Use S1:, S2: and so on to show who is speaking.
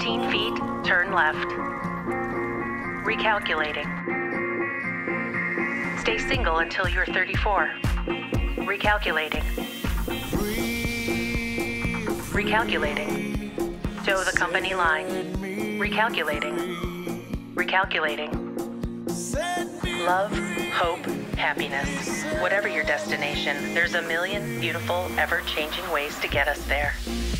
S1: 15 feet, turn left. Recalculating. Stay single until you're 34. Recalculating. Recalculating. Toe the company line. Recalculating. Recalculating. Love, hope, happiness. Whatever your destination, there's a million beautiful, ever-changing ways to get us there.